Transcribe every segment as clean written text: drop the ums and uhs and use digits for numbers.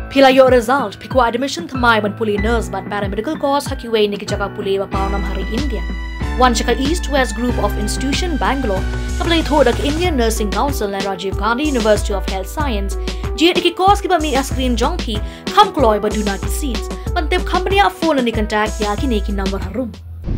Pilayo result, pikwa admission thamai ban puli nurse but paramedical course hakiway niki jaka puli wa paunam hari India. One chaka East-West Group of Institution Bangalore, kaplay thodak Indian Nursing Council and Rajiv Gandhi University of Health Science, jeti ki course ki ba mi screen jongki, kham kloy ba duna ki seats, bantep company a phone ni contact ya ki neki number harum.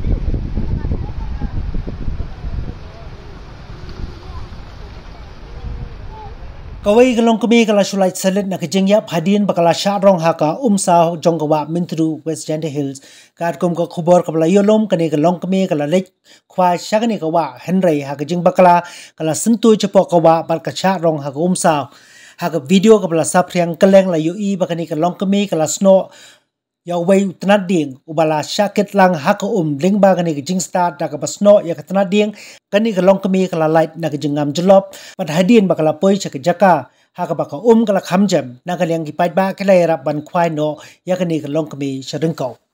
Kawai galong kami kala sulai salit na kejengya hadin bakala syarong haka umsah jongkawa mintru West Gender Hills kat kum ka khubor kabla yolom kani galong kami kala lek khwa syagani kawa Henry haka jeng bakala kala sentu cepo kawa barka syarong haka umsah haka video kabla sapriang keleng la yoi bakani galong kami kala sno ya wei tanading ubala syakit lang haka ling bagani kejeng start daga basno ya tanading kani galong kami kala light na kejengam jelop pad hadin bakala poi chaka jaka haka baka kala khamjam na kalyang gipait ba kala rap ban khwai no ya kani galong kami sadengkau